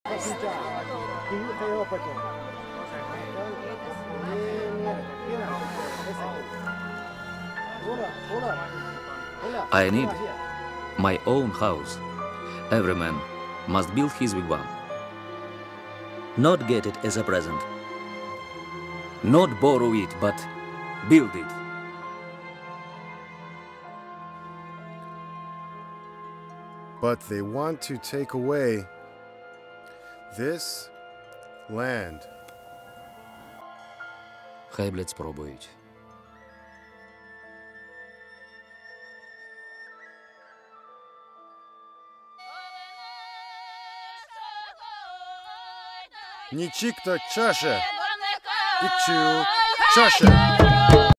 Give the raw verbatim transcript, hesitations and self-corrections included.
I need my own house. Every man must build his wigwam. Not get it as a present. Not borrow it, but build it. But they want to take away this land. Хай, блядь, спробують. Нічікто чаше, ікчу чаше.